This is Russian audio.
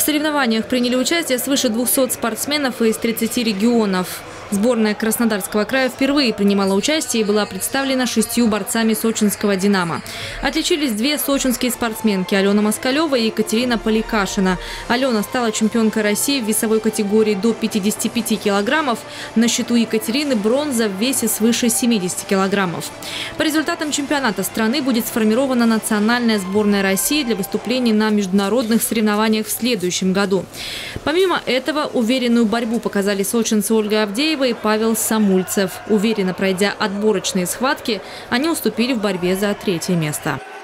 соревнованиях приняли участие свыше 200 спортсменов из 30 регионов. Сборная Краснодарского края впервые принимала участие и была представлена 6 борцами сочинского «Динамо». Отличились 2 сочинские спортсменки – Алена Москалева и Екатерина Поликашина. Алена стала чемпионкой России в весовой категории до 55 килограммов. На счету Екатерины бронза в весе свыше 70 килограммов. По результатам чемпионата страны будет сформирована национальная сборная России для выступлений на международных соревнованиях в следующем году. Помимо этого, уверенную борьбу показали сочинцы Ольга Авдеева и Павел Самульцев. Уверенно пройдя отборочные схватки, они уступили в борьбе за 3-е место.